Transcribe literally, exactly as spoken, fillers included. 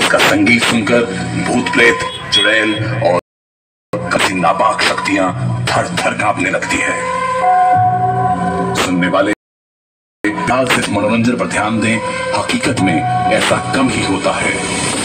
इसका संगीत सुनकर भूत प्रेत, चुड़ैल और कभी नापाक शक्तियां थर थर कांपने लगती है। सुनने वाले सिर्फ मनोरंजन पर ध्यान दें, हकीकत में ऐसा कम ही होता है।